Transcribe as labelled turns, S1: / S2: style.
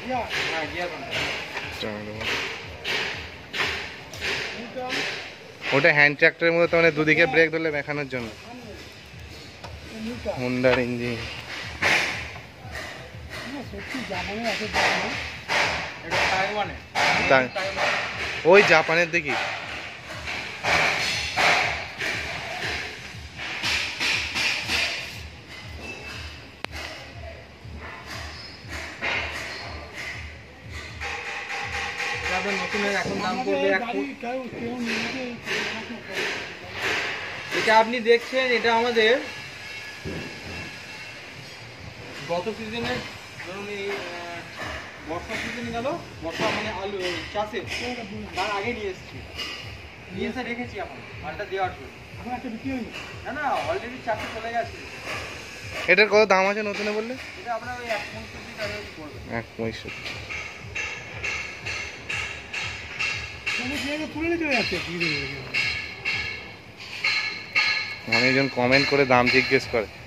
S1: ওটা হ্যান্ড ট্র্যাক্টরের মতো, তো মানে দুদিকে ব্রেক ধরলে মেখানোর জন্য। হুন্ডার ইঞ্জিন ওই জাপানের দেখি।
S2: এখন দাম পড়বে এটা আপনি দেখছেন, এটা আমাদের গত সিজনের ধরুন এই বর্ষা সিজনে গেল, বর্ষা মানে আলু চাষে তার আগে নিয়ে এসে রেখেছি এখন মালটা দেওয়ার জন্য। এখন একটা বিক্রি হয়নি, না না অলরেডি চাষে চলে গেছে।
S1: এটার কত দাম আছে নতুনে বললে?
S2: এটা আপনার ওই 165 টাকা পড়বে।
S1: 165 অনেকজন কমেন্ট করে দাম জিজ্ঞেস করে।